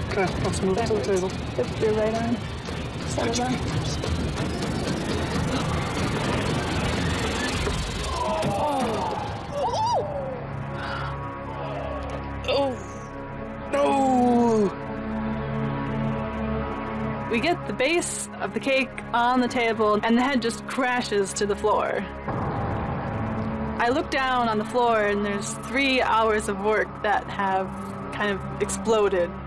Okay, let's move it to the table. Put your right arm. Set it on. Oh! No! We get the base of the cake on the table, and the head just crashes to the floor. I look down on the floor, and there's 3 hours of work that have kind of exploded